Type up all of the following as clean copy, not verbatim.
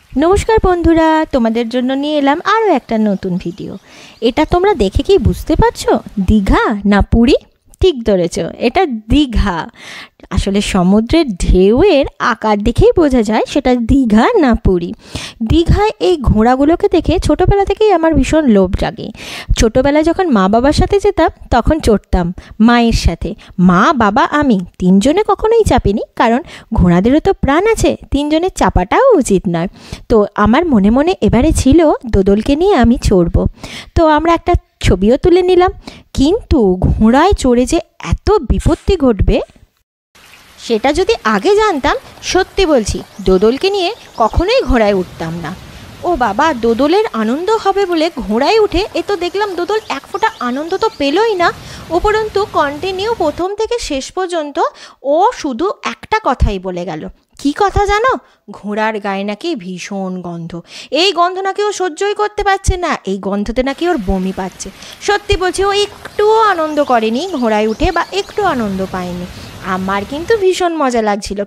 নমস্কার বন্ধুরা, তোমাদের জন্য নিয়ে এলাম আরও একটা নতুন ভিডিও। এটা তোমরা দেখে কি বুঝতে পারছো দীঘা না পুরী? ঠিক ধরেছ, এটা দীঘা। আসলে সমুদ্রের ঢেউয়ের আকার দেখেই বোঝা যায় সেটা দীঘা না পুরী। দীঘায় এই ঘোড়াগুলোকে দেখে ছোটোবেলা থেকেই আমার ভীষণ লোভ জাগে। ছোটোবেলায় যখন মা বাবার সাথে যেতাম তখন চড়তাম মায়ের সাথে। মা বাবা আমি তিনজনে কখনোই চাপিনি, কারণ ঘোড়াদেরও তো প্রাণ আছে, তিনজনের চাপাটাও উচিত নয়। তো আমার মনে মনে এবারে ছিল দোদলকে নিয়ে আমি চড়বো। তো আমরা একটা ছবিও তুলে নিলাম, কিন্তু ঘোড়ায় চড়ে যে এত বিপত্তি ঘটবে সেটা যদি আগে জানতাম, সত্যি বলছি দোদলকে নিয়ে কখনোই ঘোড়ায় উঠতাম না। ও বাবা, দোদলের আনন্দ হবে বলে ঘোড়ায় উঠে এ তো দেখলাম দোদল এক ফোঁটা আনন্দ তো পেলই না। উপরন্তু কন্টিনিউ প্রথম থেকে শেষ পর্যন্ত ও শুধু একটা কথাই বলে গেল। কি কথা জানো? ঘোড়ার গায়ে নাকি ভীষণ গন্ধ, এই গন্ধ নাকি ও সহ্যই করতে পারছে না, এই গন্ধতে নাকি ওর বমি পাচ্ছে। সত্যি বলছি, ও একটুও আনন্দ করেনি ঘোড়ায় উঠে, বা একটু আনন্দ পায়নি। আমার কিন্তু ভীষণ মজা লাগছিল।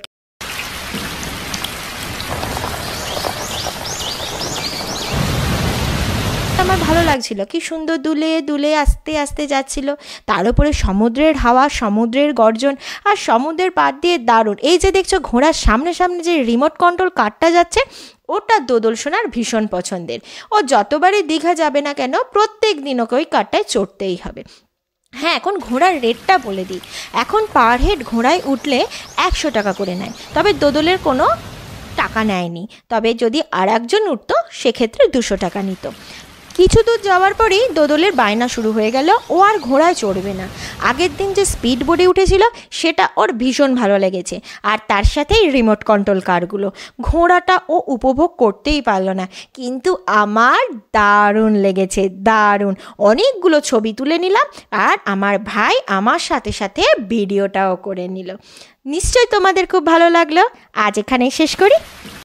আমার ভালো লাগছিল, কি সুন্দর দুলে দুলে আস্তে আস্তে যাচ্ছিল। তার উপরে সমুদ্রের হাওয়া, সমুদ্রের গর্জন, আর সমুদ্রের পাড় দিয়ে দারুণ। এই যে দেখছো ঘোড়ার সামনে সামনে যে রিমোট কন্ট্রোল কারটা যাচ্ছে, ওটা দোদল সোনার ভীষণ পছন্দের। ও যতবারই দীঘা যাবে না কেন, প্রত্যেক দিন ওকে ওই কারটায় চড়তেই হবে। হ্যাঁ, এখন ঘোড়ার রেটটা বলে দিই। এখন পার হেড ঘোড়ায় উঠলে 100 টাকা করে নেয়, তবে দোদলের কোনো টাকা নেয়নি। তবে যদি আর একজন উঠতো সেক্ষেত্রে 200 টাকা নিত। কিছু দূর যাওয়ার পরেই দোদলের বায়না শুরু হয়ে গেল, ও আর ঘোড়ায় চড়বে না। আগের দিন যে স্পিড বোটে উঠেছিল সেটা ওর ভীষণ ভালো লেগেছে, আর তার সাথেই রিমোট কন্ট্রোল কারগুলো। ঘোড়াটা ও উপভোগ করতেই পারল না, কিন্তু আমার দারুণ লেগেছে, দারুণ। অনেকগুলো ছবি তুলে নিলাম, আর আমার ভাই আমার সাথে সাথে ভিডিওটাও করে নিল। নিশ্চয়ই তোমাদের খুব ভালো লাগলো। আজ এখানেই শেষ করি।